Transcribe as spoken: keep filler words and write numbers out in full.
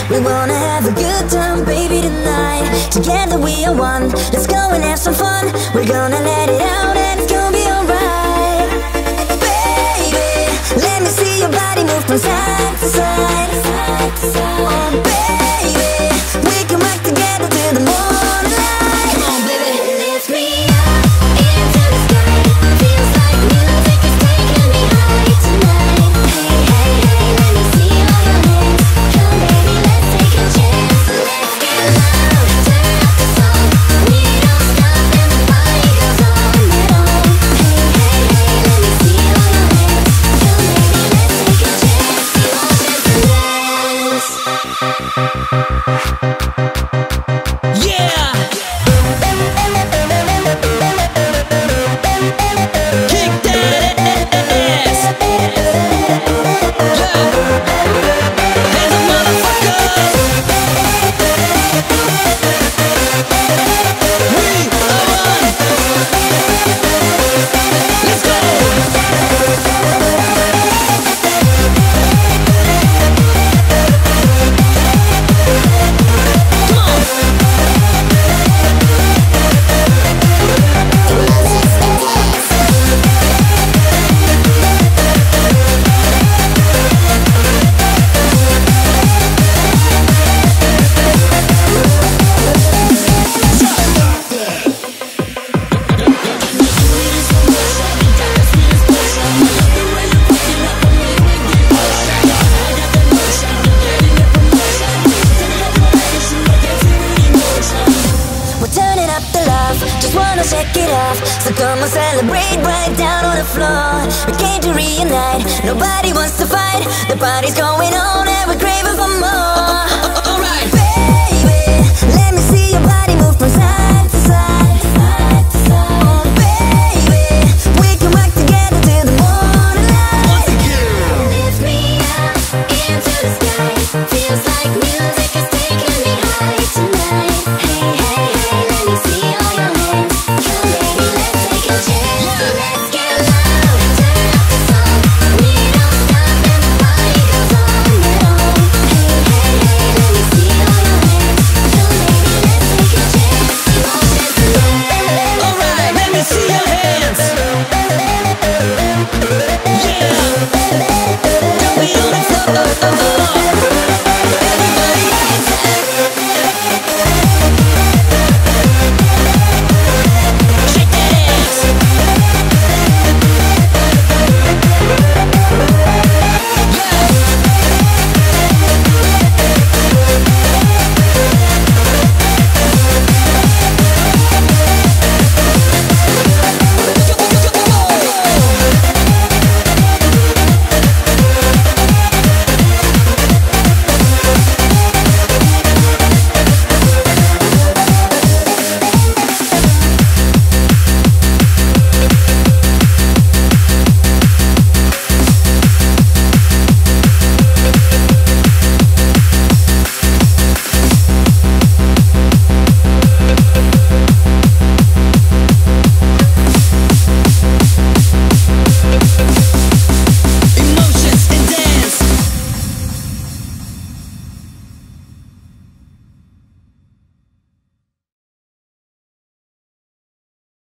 We wanna have a good time, baby, tonight. Together we are one. Let's go and have some fun. We're gonna let it out and it's gonna be alright. Baby, let me see your body move from side to side, side to side. Oh, baby, we can rock together till the morning light. Come on, baby, lift me up into the sky. Feels like music is taking me high tonight. Hey, hey, hey, let me see all your hands. Come, baby, let's take a chance. Let's get loud, turn up the song. We don't stop and the party goes on and on. Hey, hey, hey, let me see all your hands. Come, baby, let's take a chance. Emotions and dance. Yeah! Kick that ass! Yeah! Hands up, motherfuckers! We are one! Let's go! Just wanna shake it off. So come on, celebrate right down on the floor. We came to reunite, nobody wants to fight. The party's going on and we're craving for more.